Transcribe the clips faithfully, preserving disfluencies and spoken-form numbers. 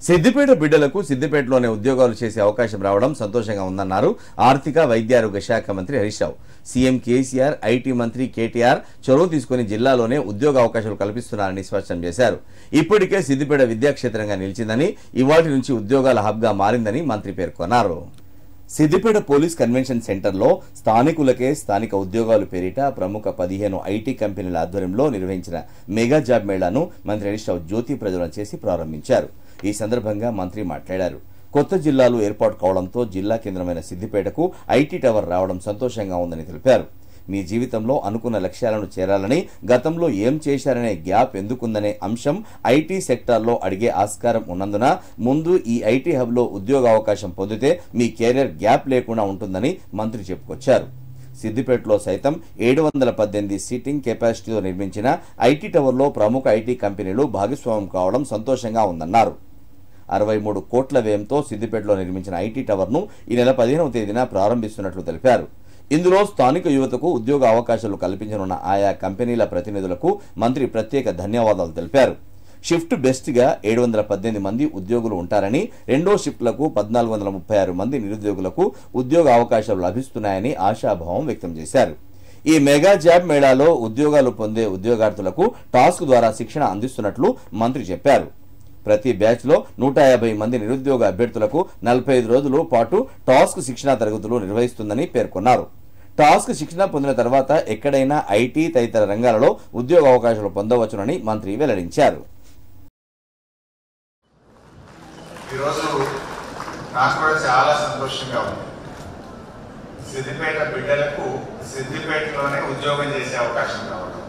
సిద్దిపేట బిడ్డలకు సిద్దిపేటలోనే ఉద్యోగాలు చేసే అవకాశం రావడం సంతోషంగా ఉందన్నారు ఆర్థిక వైద్యారోగ్య శాఖ మంత్రి Harish Rao. CM KCR, IT మంత్రి కేటీఆర్ చొరవ తీసుకుని జిల్లాలోనే ఉద్యోగ అవకాశాలు కల్పిస్తున్నారని స్పష్టం చేశారు. ఇప్పటికే సిద్దిపేట విద్యాక్షేత్రంగా నిలిచిందని, ఇవాటి నుంచి ఉద్యోగాల హబ్గా మారిందని మంత్రి పేర్కొన్నారు. సిద్దిపేట పోలీస్ కన్వెన్షన్ సెంటర్లో స్థానికులకే స్థానిక ఉద్యోగాలు పేరిట ప్రముఖ పదిహేను ఐటీ కంపెనీల ఆధ్వర్యంలో నిర్వహించిన మెగా జాబ్ మేళాను మంత్రి హరీష్ రావు జ్యోతి ప్రజ్వలన చేసి ప్రారంభించారు. ఈ సందర్భంగా మంత్రి మాట్లాడారు. కొత్త జిల్లాలు ఏర్పాటు కావడంతో జిల్లా కేంద్రమైన సిద్దిపేటకు ఐటీ టవర్ రావడం సంతోషంగా ఉందని తెలిపారు. మీ జీవితంలో అనుకున్న లక్ష్యాలను చేరాలని, గతంలో ఏం చేశారనే గ్యాప్ ఎందుకుందనే అంశం ఐటీ సెక్టార్లో అడిగే ఆస్కారం ఉన్నందున ముందు ఈ ఐటీ హబ్లో ఉద్యోగ అవకాశం పొందితే మీ కెరీర్ గ్యాప్ లేకుండా ఉంటుందని మంత్రి చెప్పుకొచ్చారు. సిద్దిపేటలో సైతం ఏడు వందల పద్దెనిమిది సీటింగ్ కెపాసిటీతో నిర్మించిన ఐటీ టవర్లో ప్రముఖ ఐటీ కంపెనీలు భాగస్వామ్యం కావడం సంతోషంగా ఉందన్నారు. అరవై మూడు కోట్ల వ్యయంతో సిద్దిపేటలో నిర్మించిన ఐటీ టవర్ను ఈ నెల పదిహేనవ తేదీన ప్రారంభిస్తున్నట్లు తెలిపారు. ఇందులో స్థానిక యువతకు ఉద్యోగ అవకాశాలు కల్పించనున్న ఆయా కంపెనీల ప్రతినిధులకు మంత్రి ప్రత్యేక ధన్యవాదాలు తెలిపారు. షిఫ్ట్ బెస్ట్ గా ఏడు వందల పద్దెనిమిది మంది ఉద్యోగులు ఉంటారని, రెండో షిఫ్ట్లకు పద్నాలుగు వందల ముప్పై ఆరు మంది నిరుద్యోగులకు ఉద్యోగ అవకాశాలు లభిస్తున్నాయని ఆశాభావం వ్యక్తం చేశారు. ఈ మెగా జాబ్ మేళాలో ఉద్యోగాలు పొందే ఉద్యోగార్థులకు టాస్క్ ద్వారా శిక్షణ అందిస్తున్నట్లు మంత్రి చెప్పారు. ప్రతి బ్యాచ్ లో నూట యాభై మంది నిరుద్యోగ అభ్యర్థులకు నలభై ఐదు రోజుల పాటు టాస్క్ శిక్షణ తరగతులు నిర్వహిస్తుందని పేర్కొన్నారు. టాస్క్ శిక్షణ పొందిన తర్వాత ఎక్కడైనా ఐటీ తదితర రంగాలలో ఉద్యోగ అవకాశాలు పొందవచ్చునని మంత్రి వెల్లడించారు. ఈరోజు నాకు కూడా చాలా సంతోషంగా ఉంది. సిద్దిపేట బిడ్డలకు సిద్దిపేటలోనే ఉద్యోగం చేసే అవకాశం రావడం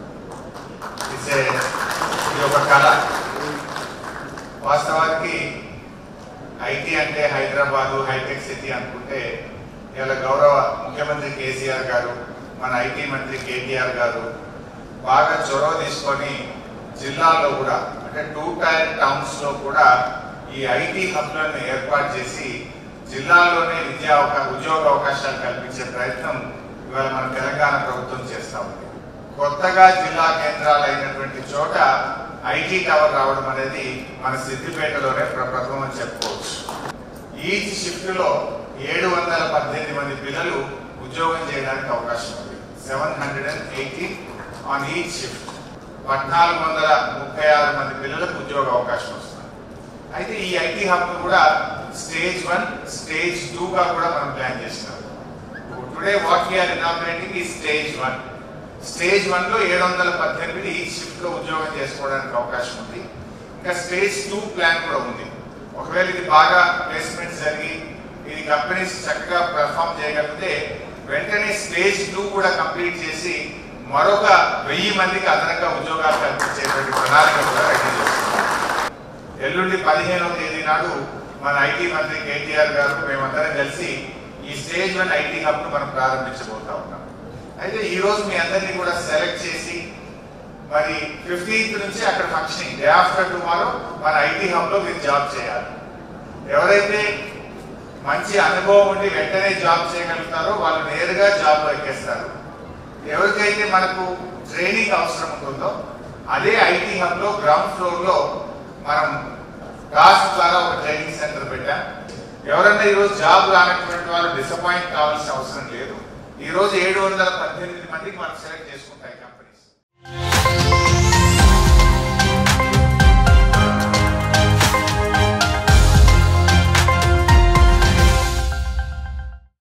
ఇది ఒక కళ. వాస్తవానికి ఐటీ అంటే హైదరాబాదు హైటెక్ సిటీ అనుకుంటే ఇవాళ గౌరవ ముఖ్యమంత్రి కేసీఆర్ గారు, మన ఐటీ మంత్రి కేటీఆర్ గారు బాగా చొరవ తీసుకొని జిల్లాలో కూడా అంటే టూ టైర్ టౌన్స్ లో కూడా ఈ ఐటీ హబ్లను ఏర్పాటు చేసి జిల్లాలోనే విద్యా ఉద్యోగ అవకాశాలు కల్పించే ప్రయత్నం ఇవాళ మన తెలంగాణ ప్రభుత్వం చేస్తా ఉంది. కొత్తగా జిల్లా కేంద్రాలు అయినటువంటి చోట ఐటీ టవర్ రావడం అనేది మన సిద్దిపేటలోనే ప్రప్రథమం అని చెప్పుకోవచ్చు. ఈచ్ షిఫ్ట్ లో ఏడు వందల పద్దెనిమిది మంది పిల్లలు ఉద్యోగం చేయడానికి అవకాశం ఉంది. Seven hundred and eighty on each shift. పద్నాలుగు వందల ముప్పై ఆరు మంది పిల్లలకు ఉద్యోగ అవకాశం వస్తుంది. అయితే ఈ ఐటీ హబ్ కూడా స్టేజ్ వన్ స్టేజ్ టూ గా కూడా మనం ప్లాన్ చేసినాం. టుడే వాట్ వీఆర్ ఇనాగ్రేటింగ్ ఈ స్టేజ్ వన్. స్టేజ్ వన్ లో ఏడు వందల పద్దెనిమిది ఈ షిఫ్ట్ లో ఉద్యోగం చేసుకోవడానికి అవకాశం ఉంది. ఇంకా స్టేజ్ టూ ప్లాన్ కూడా ఉంది. ఒకవేళ ఇది బాగా ప్లేస్మెంట్ జరిగి ఇది కంపెనీస్ చక్కగా పెర్ఫామ్ చేయగలిగితే వెంటనే స్టేజ్ టూ కూడా కంప్లీట్ చేసి మరొక వెయ్యి మందికి అదనంగా ఉద్యోగాలు కల్పించేటువంటి ప్రణాళిక కూడా రెడీ చేస్తున్నారు. ఎల్లుండి పదిహేనవ తేదీ నాడు మన ఐటీ మంత్రి కేటీఆర్ గారు మేమందరం కలిసి ఈ స్టేజ్ వన్ ఐటీ హబ్ ను మనం ప్రారంభించబోతా ఉన్నాం. అయితే ఈ రోజు మీ అందరినీ కూడా సెలెక్ట్ చేసి మరి ఫిఫ్టీన్త్ నుంచి అక్కడ ఫంక్షనింగ్ డే ఆఫ్టర్ టుమారో మన ఐటీ హబ్ లో మీరు జాబ్ చేయాలి. ఎవరైతే మంచి అనుభవం ఉండి వెంటనే జాబ్ చేయగలుగుతారో వాళ్ళు నేరుగా జాబ్ లో ఎక్కేస్తారు. ఎవరికైతే మనకు ట్రైనింగ్ అవసరం ఉంటుందో అదే ఐటీ హబ్ లో గ్రౌండ్ ఫ్లోర్ లో మనం కాస్ట్ ద్వారా ఒక ట్రైనింగ్ సెంటర్ పెట్టాం. ఎవరన్నా ఈరోజు జాబ్ రానటువంటి వాళ్ళు డిసప్పాయింట్ కావాల్సిన అవసరం లేదు. ఈ రోజు ఏడు వందల పద్దెనిమిది మందికి మనం సెలెక్ట్ చేసుకుంటాం.